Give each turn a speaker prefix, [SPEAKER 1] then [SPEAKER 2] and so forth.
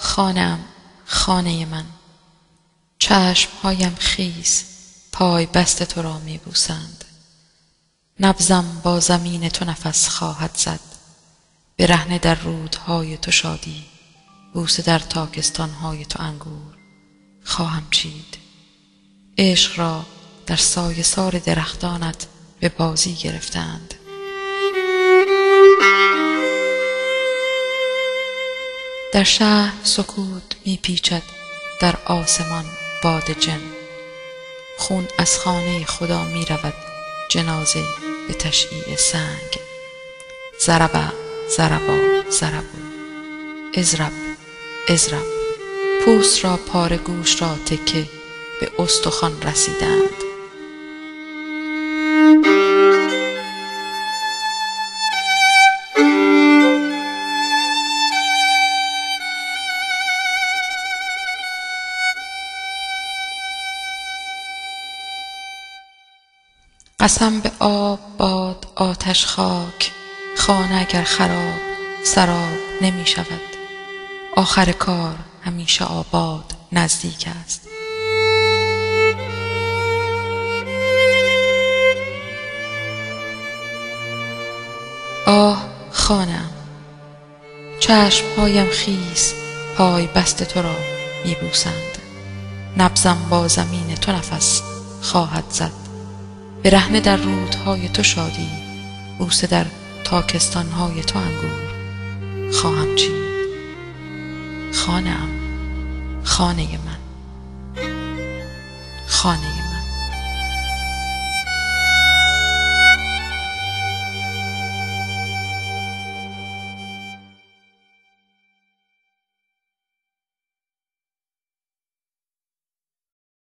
[SPEAKER 1] خانه‌ام، خانه من. چشمهایم خیس پای بست تو را می بوسند. نبضم با زمین تو نفس خواهد زد. برهنه در رودهای تو شادی، بوسه در تاکستانهای تو انگور خواهم چید. عشق را در سایه سار درختانت به بازی گرفتند. در شهر سکوت می پیچد، در آسمان باد جن. خون از خانه خدا می رود، جنازه به تشییع سنگ. ضرب ضربا ضربوا، اضرب اضرب. پوست را پاره، گوش را تکه، به استخوان رسیدند. قسم به آب، باد، آتش، خاک، خانه اگر خراب سراب نمی شود. آخر کار همیشه آباد نزدیک است. آه خانه‌ام، چشمهایم خیس پای بست تو را می بوسند. نبضم با زمین تو نفس خواهد زد. برهنه در رودهای تو شادی، بوسه در تاکستانهای تو انگور خواهم چید. خانه‌ام، خانه من، خانه من.